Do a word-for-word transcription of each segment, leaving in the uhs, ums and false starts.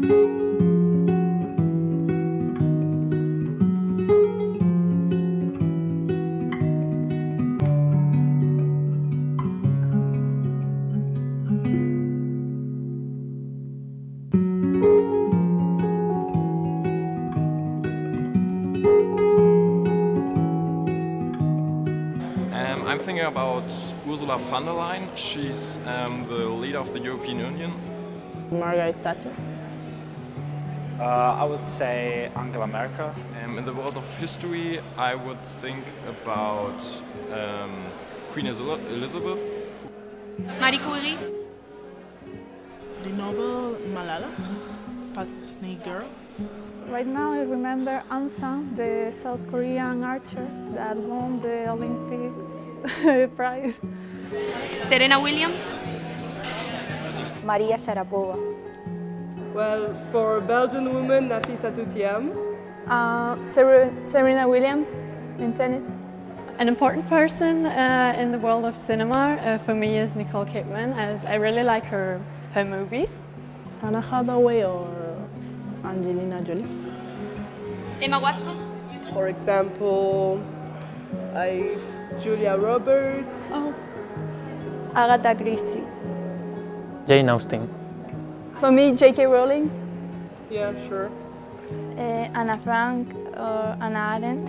I'm thinking about Ursula von der Leyen. She's um, the leader of the European Union. Margaret Thatcher. Uh, I would say Angela Merkel. Um, in the world of history, I would think about um, Queen Elizabeth. Marie Curie. The Nobel Malala, Pakistani girl. Right now I remember Aung San, the South Korean archer that won the Olympics prize. Serena Williams. Maria Sharapova. Well, for Belgian women, Nafisa Toutiam. Uh, Ser Serena Williams in tennis. An important person uh, in the world of cinema uh, for me is Nicole Kidman, as I really like her, her movies. Anna Hathaway or Angelina Jolie. Emma Watson. For example, I've Julia Roberts. Oh. Agatha Christie. Jane Austen. For me, J K Rowling. Yeah, sure. Uh, Anna Frank or Anna Arendt.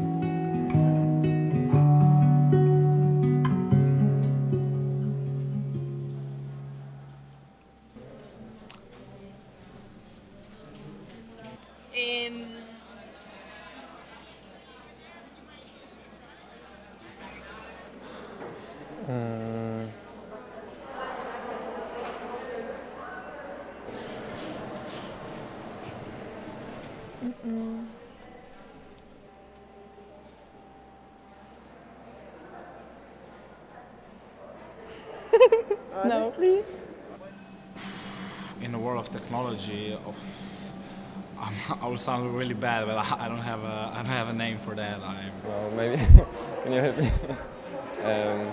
Um, Mm. Mm-mm. Honestly? No. In the world of technology, of, um, I will sound really bad, but I, I don't have a I don't have a name for that. I'm... Well, maybe can you help me? um,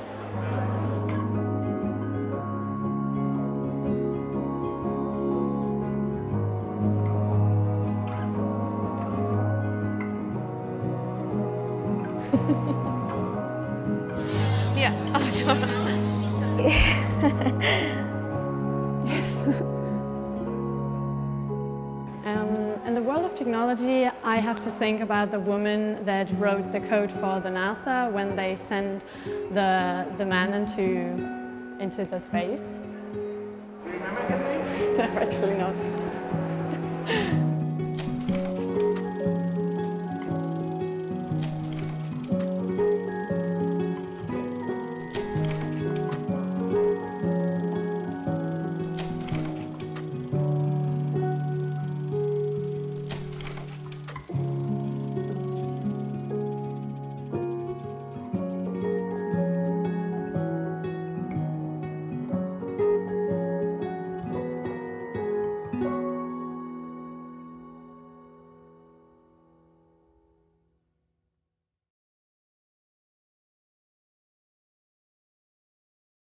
yeah, I'm sorry. Yes. Um, in the world of technology, I have to think about the woman that wrote the code for the NASA when they sent the, the man into, into the space. Do you remember her name? Actually not.